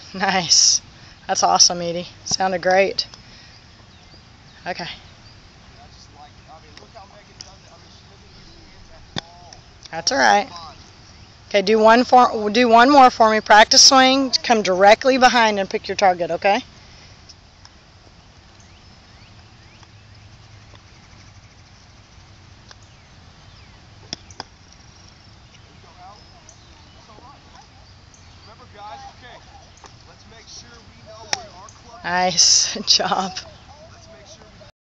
Nice. That's awesome, Edie. Sounded great. Okay. That's all right. Okay, do one more for me. Practice swing. Come directly behind and pick your target, okay? Nice. Good job.